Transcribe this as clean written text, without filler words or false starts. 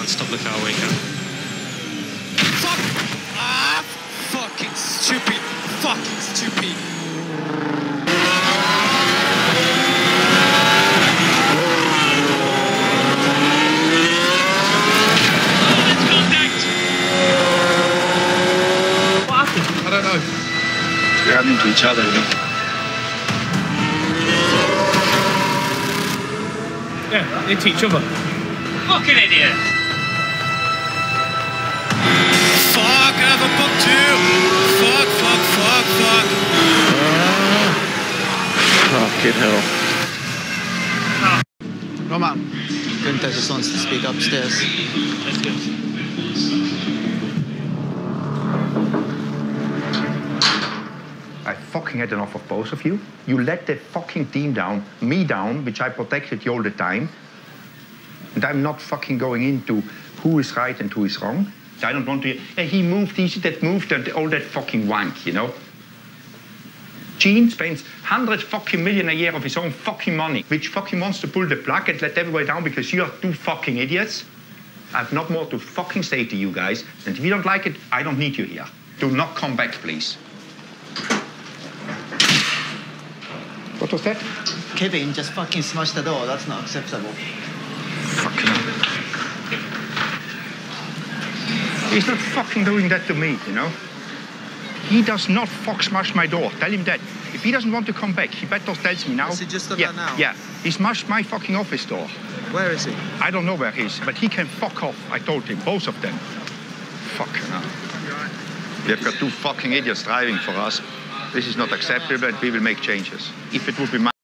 can't stop the car, we can. Fuck! Ah! Fucking stupid! Fucking stupid! I don't know. We're happening to each other, you know? Yeah, they teach each other. Fucking idiot! Fuck! I have a book too! Fuck! Fuck! Fuck! Fuck! Fucking hell. Roman, Gunther just wants to speak upstairs. Let's go. I fucking had enough of both of you. You let the fucking team down, me down, which I protected you all the time. And I'm not fucking going into who is right and who is wrong. I don't want to, he moved, that moved, and all that fucking wank, you know? Gene spends 100 fucking million a year of his own fucking money, which fucking wants to pull the plug and let everybody down because you are two fucking idiots. I have not more to fucking say to you guys. And if you don't like it, I don't need you here. Do not come back, please. What was that? Kevin just fucking smashed the door. That's not acceptable. Fucking hell. He's not fucking doing that to me, you know? He does not fuck smash my door. Tell him that. If he doesn't want to come back, he better tells me now. Has he just done yeah, that now? Yeah. He smashed my fucking office door. Where is he? I don't know where he is, but he can fuck off. I told him, both of them. Fucking hell. We have got two fucking idiots driving for us. This is not acceptable, and we will make changes. If it would be my